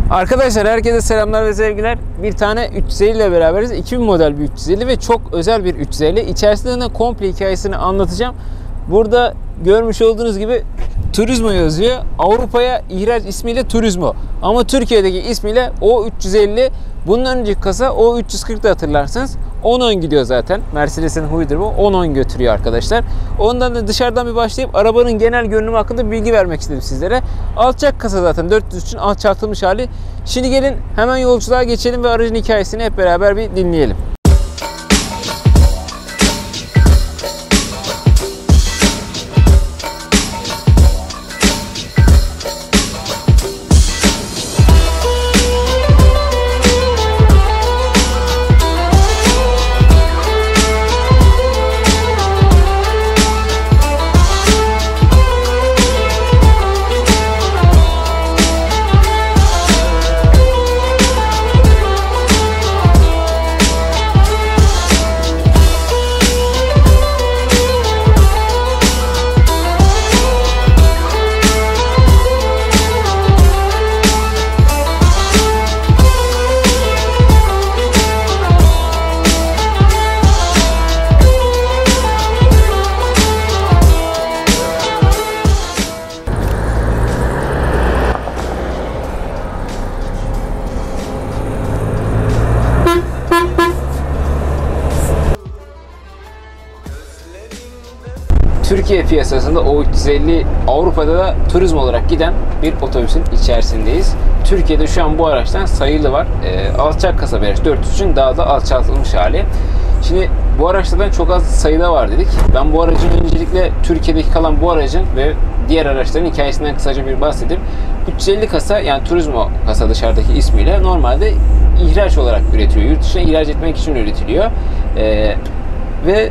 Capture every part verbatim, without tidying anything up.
Arkadaşlar herkese selamlar ve sevgiler. Bir tane üç yüz elli ile beraberiz. iki bin model bir üç yüz elli ve çok özel bir üç yüz elli. İçerisinde de komple hikayesini anlatacağım. Burada görmüş olduğunuz gibi Turismo yazıyor. Avrupa'ya ihraç ismiyle Turismo. Ama Türkiye'deki ismiyle O üç yüz elli. Bundan önceki kasa O üç yüz kırk'ta hatırlarsınız. on on gidiyor zaten. Mercedes'in huyudur bu. on on götürüyor arkadaşlar. Ondan da dışarıdan bir başlayıp arabanın genel görünümü hakkında bilgi vermek istedim sizlere. Alçak kasa zaten dört yüz üçün alçaltılmış hali. Şimdi gelin hemen yolculuğa geçelim ve aracın hikayesini hep beraber bir dinleyelim. Türkiye piyasasında O üç yüz elli, Avrupa'da da turizm olarak giden bir otobüsün içerisindeyiz. Türkiye'de şu an bu araçtan sayılı var. E, alçak kasa bir araç. dört yüz üçün daha da alçaltılmış hali. Şimdi bu araçlardan çok az sayıda var dedik. Ben bu aracın öncelikle Türkiye'deki kalan bu aracın ve diğer araçların hikayesinden kısaca bir bahsedeyim. üç yüz elli kasa, yani Turismo kasa dışarıdaki ismiyle normalde ihraç olarak üretiliyor. Yurt dışına ihraç etmek için üretiliyor. E, ve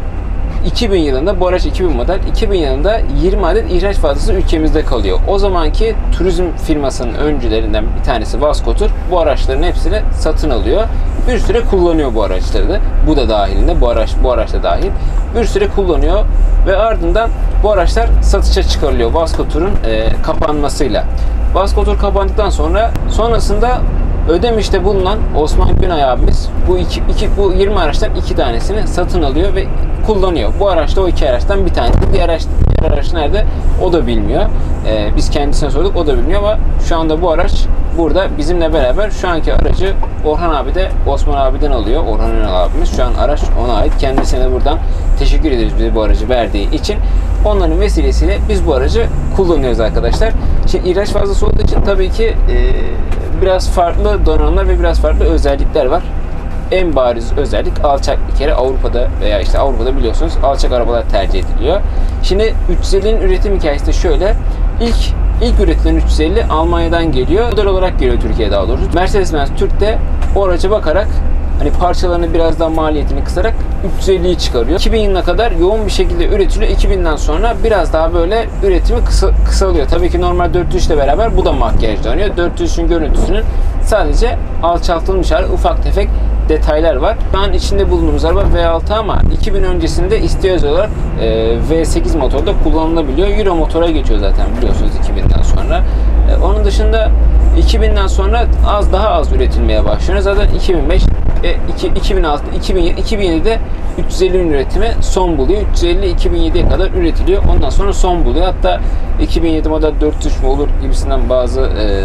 iki bin yılında, bu araç iki bin model, iki bin yılında yirmi adet ihraç fazlası ülkemizde kalıyor. O zamanki turizm firmasının öncülerinden bir tanesi Vazkotur bu araçların hepsini satın alıyor. Bir süre kullanıyor bu araçları da. Bu da dahilinde, bu araç bu araç da dahil. Bir süre kullanıyor ve ardından bu araçlar satışa çıkarılıyor Vazkotur'un e, kapanmasıyla. Vazkotur kapandıktan sonra sonrasında Ödemiş'te bulunan Osman Günay abimiz bu iki, iki bu yirmi araçtan iki tanesini satın alıyor ve kullanıyor. Bu araçta o iki araçtan bir tanesi. Diğer araç, diğer araç nerede? O da bilmiyor. Ee, biz kendisine sorduk, o da bilmiyor ama şu anda bu araç burada bizimle beraber. Şu anki aracı Orhan abi de Osman abiden alıyor. Orhan Ünal abimiz. Şu an araç ona ait. Kendisine buradan teşekkür ederiz bize bu aracı verdiği için. Onların vesilesiyle biz bu aracı kullanıyoruz arkadaşlar. Şimdi ihraç fazlası olduğu için tabii ki e, biraz farklı donanımlar ve biraz farklı özellikler var. En bariz özellik alçak. Bir kere Avrupa'da veya işte Avrupa'da biliyorsunuz alçak arabalar tercih ediliyor. Şimdi üç yüz ellinin üretim hikayesi de şöyle. İlk ilk üretilen üç yüz elli Almanya'dan geliyor. Model olarak geliyor Türkiye'ye daha doğrusu. Mercedes-Benz Türk de o araca bakarak hani parçalarını biraz daha maliyetini kısarak üç yüz elliyi çıkarıyor. iki bin yılına kadar yoğun bir şekilde üretiliyor. iki binden sonra biraz daha böyle üretimi kısa, kısalıyor. Tabii ki normal dört yüz ile beraber bu da makyajlanıyor. dört yüzün görüntüsünün sadece alçaltılmış hali, ufak tefek detaylar var. Şu an içinde bulunduğumuz araba V altı ama iki bin öncesinde istiyoruz olarak e, V sekiz motorda kullanılabiliyor. Euro motora geçiyor zaten biliyorsunuz iki binden sonra. E, onun dışında iki binden sonra az daha az üretilmeye başlıyor. Zaten iki bin beş, e, iki bin altı, iki bin yedi, iki bin yedide üç yüz ellinin üretimi son buluyor. üç yüz elli iki bin yediye kadar üretiliyor. Ondan sonra son buluyor. Hatta iki bin yedi model dört yüz üç mü olur gibisinden bazı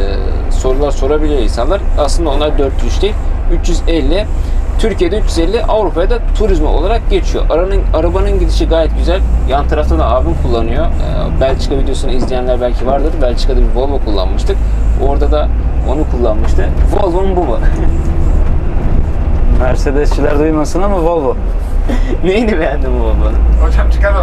e, sorular sorabiliyor insanlar. Aslında onlar dört yüz üç değil. üç yüz elli. Türkiye'de üç yüz elli, Avrupa'ya da Turismo olarak geçiyor. Aranın, arabanın gidişi gayet güzel. Yan tarafta da abim kullanıyor. Ee, Belçika videosunu izleyenler belki vardır. Belçika'da bir Volvo kullanmıştık. Orada da onu kullanmıştı. Volvo mu bu mu? Mercedesçiler duymasın ama Volvo. Neyini beğendin bu Volvo'nun? Hocam çıkarma.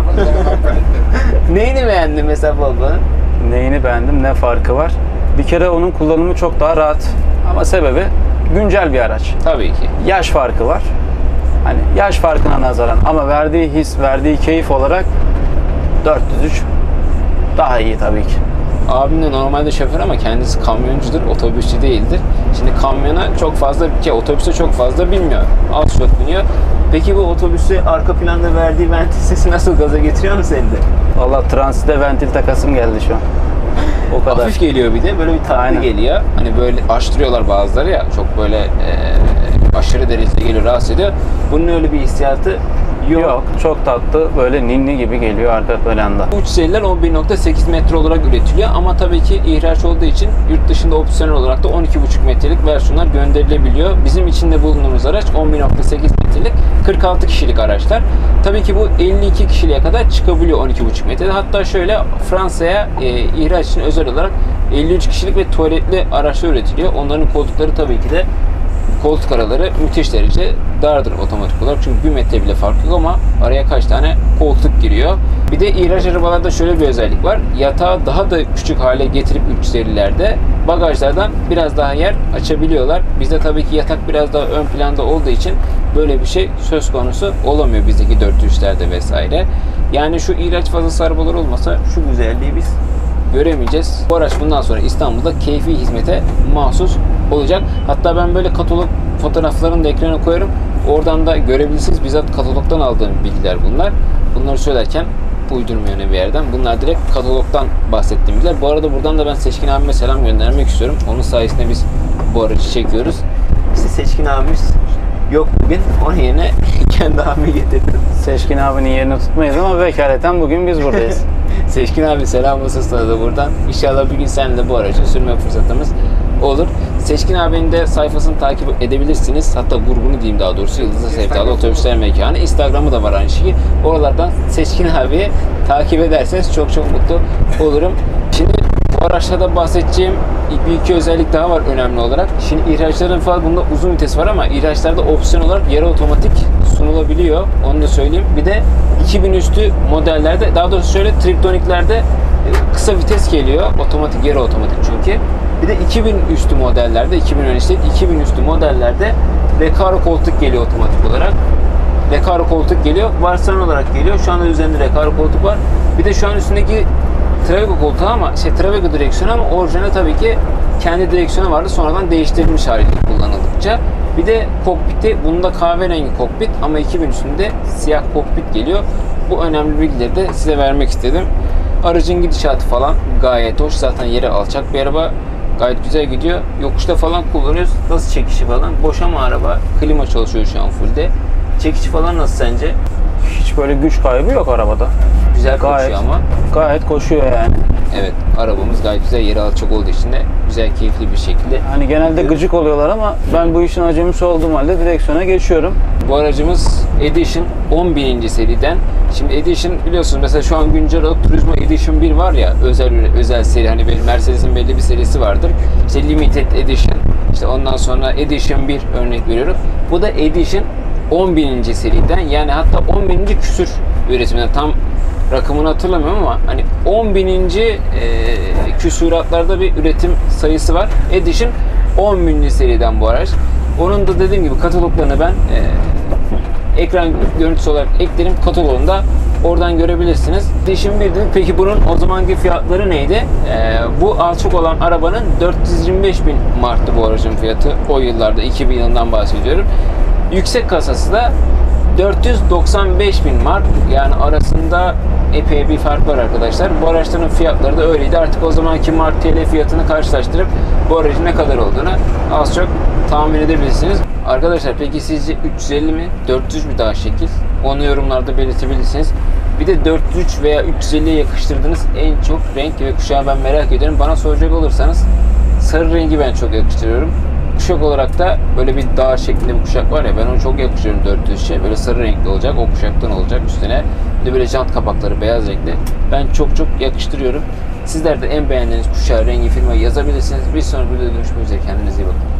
Neyini beğendin mesela Volvo'nun? Neyini beğendim, ne farkı var? Bir kere onun kullanımı çok daha rahat. Ama sebebi güncel bir araç. Tabii ki. Yaş farkı var. Hani yaş farkına nazaran ama verdiği his, verdiği keyif olarak dört yüz üç daha iyi tabii ki. Abim de normalde şoför ama kendisi kamyoncudur, otobüsçü değildir. Şimdi kamyona çok fazla, ki otobüse çok fazla bilmiyor. Az çok biniyor. Peki bu otobüsü arka planda verdiği ventil sesi nasıl, gaza getiriyor mu seni de? Valla transite ventil takasım geldi şu an. O kadar. Hafif geliyor bir de böyle bir tatlı Aynen. geliyor. Hani böyle açtırıyorlar bazıları ya, çok böyle e, aşırı derecede geliyor, rahatsız ediyor. Bunun öyle bir hissiyatı yok. Yok, çok tatlı, böyle ninni gibi geliyor arka planda. üç yüz elliler on bir nokta sekiz metre olarak üretiliyor ama tabii ki ihraç olduğu için yurt dışında opsiyonel olarak da on iki buçuk metrelik versiyonlar gönderilebiliyor. Bizim içinde bulunduğumuz araç on bir nokta sekiz metrelik kırk altı kişilik araçlar. Tabii ki bu elli iki kişiliğe kadar çıkabiliyor on iki buçuk metrede. Hatta şöyle Fransa'ya e, ihraç için özel olarak elli üç kişilik ve tuvaletli araçlar üretiliyor. Onların koltukları tabii ki de koltuk araları müthiş derece dardır otomatik olarak. Çünkü bir metre bile fark yok ama araya kaç tane koltuk giriyor. Bir de ihraç arabalarda şöyle bir özellik var. Yatağı daha da küçük hale getirip üç yüz ellilerde bagajlardan biraz daha yer açabiliyorlar. Bizde tabii ki yatak biraz daha ön planda olduğu için böyle bir şey söz konusu olamıyor bizdeki dört yüz üçlerde vesaire. Yani şu ihraç fazlası arabalar olmasa şu güzelliği biz göremeyeceğiz. Bu araç bundan sonra İstanbul'da keyfi hizmete mahsus olacak. Hatta ben böyle katalog fotoğraflarını da ekrana koyarım. Oradan da görebilirsiniz. Bizzat katalogdan aldığım bilgiler bunlar. Bunları söylerken uydurmuyor ne bir yerden. Bunlar direkt katalogdan bahsettiğim bilgiler. Bu arada buradan da ben Seçkin abime selam göndermek istiyorum. Onun sayesinde biz bu aracı çekiyoruz. İşte Seçkin abimiz yok bugün. Onun yerine kendi abimi getirdim. Seçkin abinin yerini tutmayız ama vekaleten bugün biz buradayız. Seçkin abi selam olsun sana da buradan. İnşallah bir gün seninle de bu aracı sürme fırsatımız olur. Seçkin abinin de sayfasını takip edebilirsiniz. Hatta grubunu diyeyim daha doğrusu. Yıldızlı Sevdalı Otobüsler Mekanı. Instagram'ı da var aynı şeyi. Oralardan Seçkin abiyi takip ederseniz çok çok mutlu olurum. Şimdi bu araçlarda bahsedeceğim bir iki özellik daha var önemli olarak. Şimdi ihraçların falan bunda uzun vites var ama ihraçlarda opsiyon olarak yarı otomatik sunulabiliyor. Onu da söyleyeyim. Bir de iki bin üstü modellerde, daha doğrusu şöyle triptoniklerde kısa vites geliyor. Otomatik, yarı otomatik çünkü. Bir de iki bin üstü modellerde, iki bin öncesi değil, iki bin üstü modellerde Recaro koltuk geliyor otomatik olarak. Recaro koltuk geliyor. Varsayılan olarak geliyor. Şu anda üzerinde Recaro koltuk var. Bir de şu an üstündeki Travigo koltuğu ama şey Travigo direksiyonu ama orijinali tabii ki kendi direksiyonu vardı. Sonradan değiştirilmiş haliyle kullanıldıkça. Bir de kokpiti, bunda kahverengi kokpit ama iki bin üstünde siyah kokpit geliyor. Bu önemli bilgileri de size vermek istedim. Aracın gidişatı falan gayet hoş. Zaten yeri alçak bir araba. Gayet güzel gidiyor. Yokuşta falan kullanıyoruz. Nasıl çekişi falan? Boş ama araba. Klima çalışıyor şu an fullde. Çekişi falan nasıl sence? Hiç böyle güç kaybı yok arabada. Güzel Gayet, koşuyor ama. Gayet koşuyor yani. Evet, arabamız gayet güzel, yeri alçak olduğu için de güzel, keyifli bir şekilde. Hani genelde gıcık oluyorlar ama ben bu işin acemisi olduğum halde direksiyona geçiyorum. Bu aracımız Edition on bininci seriden. Şimdi Edition biliyorsunuz mesela şu an güncel olarak Turismo Edition bir var ya, özel özel seri, hani Mercedes'in belli bir serisi vardır. İşte Limited Edition, işte ondan sonra Edition bir örnek veriyorum. Bu da Edition on bininci seriden, yani hatta on bininci küsür üretiminden, tam rakamını hatırlamıyorum ama hani on bininci e, küsuratlarda bir üretim sayısı var. Edition on bininci seriden bu araç. Onun da dediğim gibi kataloglarını ben e, ekran görüntüsü olarak eklerim. Kataloğunda oradan görebilirsiniz. Edition bir dedim. Peki bunun o zamanki fiyatları neydi? E, bu alçak olan arabanın dört yüz yirmi beş bin marktı bu aracın fiyatı. O yıllarda, iki bin yılından bahsediyorum. Yüksek kasası da dört yüz doksan beş bin mark, yani arasında epey bir fark var arkadaşlar. Bu araçların fiyatları da öyleydi. Artık o zamanki mark T L fiyatını karşılaştırıp bu aracın ne kadar olduğunu az çok tahmin edebilirsiniz. Arkadaşlar peki sizce üç yüz elli mi, dört yüz mü daha şekil? Onu yorumlarda belirtebilirsiniz. Bir de dört yüz üç veya üç yüz elliye yakıştırdığınız en çok renk ve kuşağı ben merak ediyorum. Bana soracak olursanız sarı rengi ben çok yakıştırıyorum. Kuşak olarak da böyle bir dağ şeklinde bir kuşak var ya, ben onu çok yakışıyorum dört yüz üçe. Böyle sarı renkli olacak, o kuşaktan olacak üstüne. Bir de böyle jant kapakları beyaz renkli. Ben çok çok yakıştırıyorum. Sizler de en beğendiğiniz kuşağı, rengi, firmayı yazabilirsiniz. Bir sonraki videoda görüşmek üzere. Kendinize iyi bakın.